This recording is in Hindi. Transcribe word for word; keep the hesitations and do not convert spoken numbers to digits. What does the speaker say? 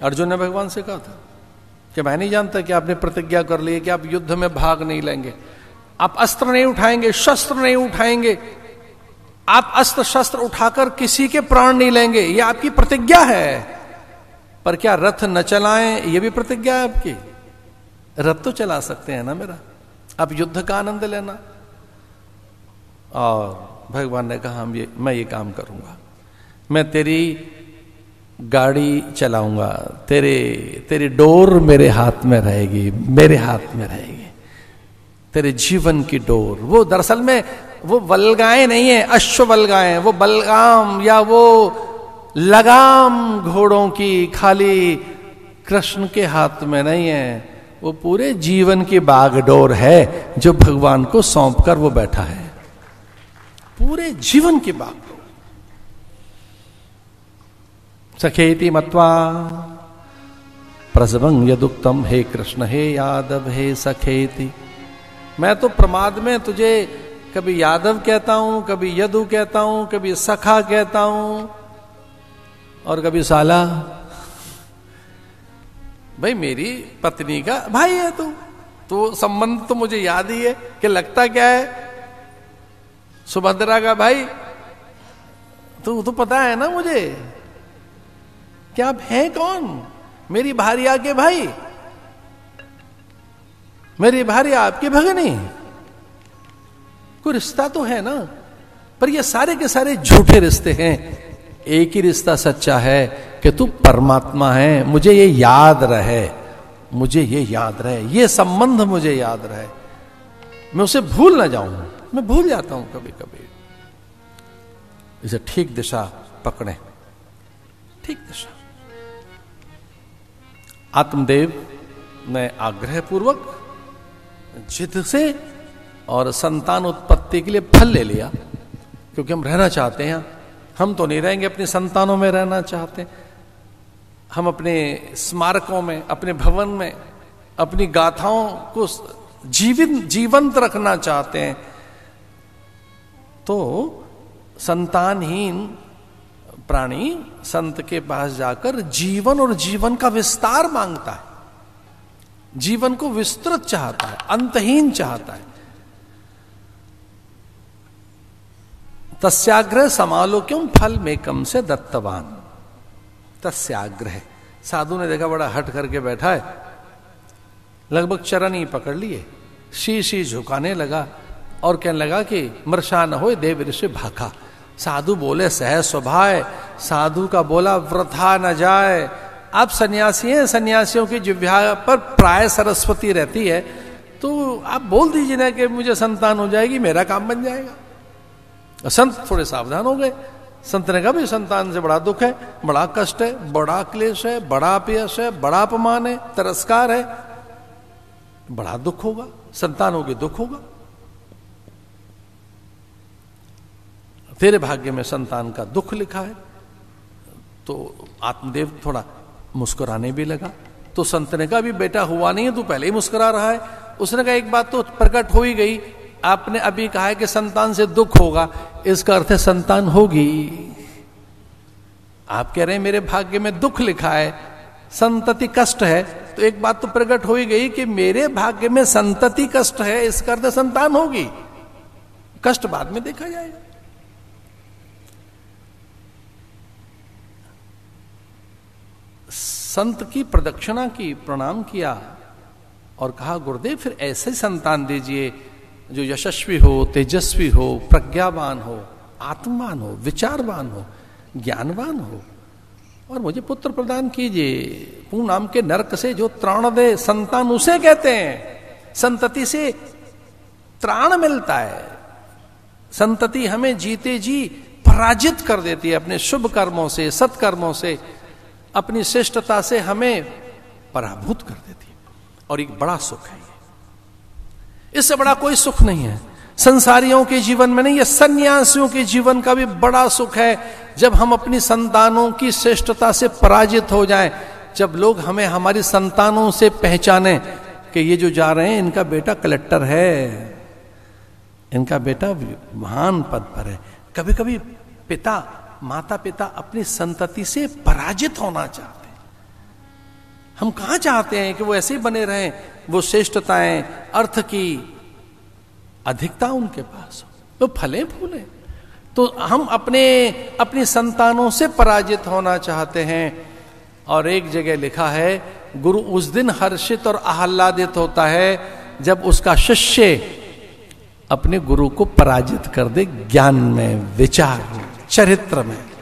अर्जुन ने भगवान से कहा था कि मैं नहीं जानता कि आपने प्रतिज्ञा कर ली है कि आप युद्ध में भाग नहीं लेंगे, आप अस्त्र नहीं उठाएंगे, शस्त्र नहीं उठाएंगे, आप अस्त्र शस्त्र उठाकर किसी के प्राण नहीं लेंगे, ये आपकी प्रतिज्ञा है। पर क्या रथ न चलाएं, ये भी प्रतिज्ञा है आपकी? रथ तो चला सकते हैं ना मेरा, आप युद्ध का आनंद लेना। और भगवान ने कहा हम ये मैं ये काम करूंगा, मैं तेरी गाड़ी चलाऊंगा, तेरे तेरी डोर मेरे हाथ में रहेगी, मेरे हाथ में रहेगी, तेरे जीवन की डोर। वो दरअसल में वो वल्गाएं नहीं है, अश्व वल्गाएं, वो बलगाम या वो लगाम घोड़ों की खाली कृष्ण के हाथ में नहीं है, वो पूरे जीवन की बागडोर है जो भगवान को सौंप कर वो बैठा है, पूरे जीवन की बागडोर। सखेति मत्वा प्रसवं यदुक्तम, हे कृष्ण हे यादव हे सखेति। मैं तो प्रमाद में तुझे कभी यादव कहता हूं, कभी यदु कहता हूं, कभी सखा कहता हूं और कभी साला। भाई मेरी पत्नी का भाई है तू, तो संबंध तो मुझे याद ही है कि लगता क्या है, सुभद्रा का भाई। तू तो पता है ना मुझे कि आप हैं कौन, मेरी भार्या के भाई, मेरी भार्या आपकी भगनी, कोई रिश्ता तो है ना। पर ये सारे के सारे झूठे रिश्ते हैं, एक ही रिश्ता सच्चा है कि तू परमात्मा है, मुझे ये याद रहे, मुझे ये याद रहे, ये संबंध मुझे याद रहे, मैं उसे भूल ना जाऊं। मैं भूल जाता हूं कभी कभी। इसे ठीक दिशा पकड़े, ठीक दिशा। आत्मदेव ने आग्रह पूर्वक जिद से और संतान उत्पत्ति के लिए फल ले लिया, क्योंकि हम रहना चाहते हैं। हम तो नहीं रहेंगे, अपने संतानों में रहना चाहते हैं, हम अपने स्मारकों में, अपने भवन में अपनी गाथाओं को जीवित जीवंत रखना चाहते हैं। तो संतानहीन प्राणी संत के पास जाकर जीवन और जीवन का विस्तार मांगता है, जीवन को विस्तृत चाहता है, अंतहीन चाहता है। तस्याग्रह समालोक्यम फल मेकम से दत्तवान। तस्याग्रह, साधु ने देखा बड़ा हट करके बैठा है, लगभग चरण ही पकड़ लिए, शीश ही झुकाने लगा और कहने लगा कि मर्षा न हो देव ऋषि भाखा। साधु बोले सहज स्वभाव, साधु का बोला वृथा न जाए। आप सन्यासी हैं, सन्यासियों की जिह्वा पर प्राय सरस्वती रहती है, तो आप बोल दीजिए ना कि मुझे संतान हो जाएगी, मेरा काम बन जाएगा। संत थोड़े सावधान हो गए। संत ने कहा भी संतान से बड़ा दुख है, बड़ा कष्ट है, बड़ा क्लेश है, बड़ा अपयश है, बड़ा अपमान है, तिरस्कार है, बड़ा दुख होगा, संतान होगी दुख होगा। तेरे भाग्य में संतान का दुख लिखा है। तो आत्मदेव थोड़ा मुस्कुराने भी लगा। तो संत ने कहा अभी बेटा हुआ नहीं है, तू पहले ही मुस्कुरा रहा है। उसने कहा एक बात तो प्रकट हो ही गई, आपने अभी कहा है कि संतान से दुख होगा, इसका अर्थ है संतान होगी। आप कह रहे हैं मेरे भाग्य में दुख लिखा है, संतति कष्ट है, तो एक बात तो प्रकट हो ही गई कि मेरे भाग्य में संतति कष्ट है, इसका अर्थ संतान होगी। कष्ट बाद में देखा जाएगा। संत की प्रदक्षिणा की, प्रणाम किया और कहा गुरुदेव फिर ऐसे संतान दीजिए जो यशस्वी हो, तेजस्वी हो, प्रज्ञावान हो, आत्मवान हो, विचारवान हो, ज्ञानवान हो, और मुझे पुत्र प्रदान कीजिए। पूर्ण नाम के नरक से जो त्राण दे, संतान उसे कहते हैं। संतति से त्राण मिलता है। संतति हमें जीते जी पराजित कर देती है अपने शुभ कर्मों से, सत्कर्मों से, अपनी श्रेष्ठता से हमें पराभूत कर देती है। और एक बड़ा सुख है, इससे बड़ा कोई सुख नहीं है संसारियों के जीवन में नहीं, ये सन्यासियों के जीवन का भी बड़ा सुख है जब हम अपनी संतानों की श्रेष्ठता से पराजित हो जाएं, जब लोग हमें हमारी संतानों से पहचाने कि ये जो जा रहे हैं इनका बेटा कलेक्टर है, इनका बेटा महान पद पर है। कभी कभी पिता, माता पिता अपनी संतति से पराजित होना चाहते हैं, हम कहां चाहते हैं कि वो ऐसे ही बने रहें, वो श्रेष्ठताएं, अर्थ की अधिकता उनके पास हो, वो फले फूले। तो हम अपने अपनी संतानों से पराजित होना चाहते हैं। और एक जगह लिखा है, गुरु उस दिन हर्षित और आह्लादित होता है जब उसका शिष्य अपने गुरु को पराजित कर दे, ज्ञान में, विचार में, चरित्र में।